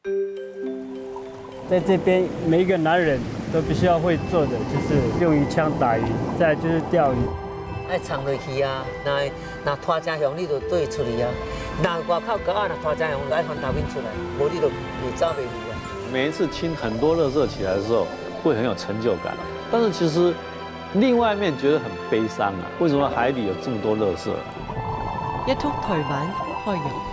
在这边，每一个男人都必须要会做的，就是用鱼枪打鱼，再来就是钓鱼。 爱藏落去啊，那拖真凶，你就对出去啊。那外口高啊，那拖真凶就爱翻头边出来，无你就走袂去啊。 每一次清很多垃圾起来的时候，会很有成就感。但是其实另外一面觉得很悲伤啊，为什么海底有这么多垃圾？ 一禿頹文開揚。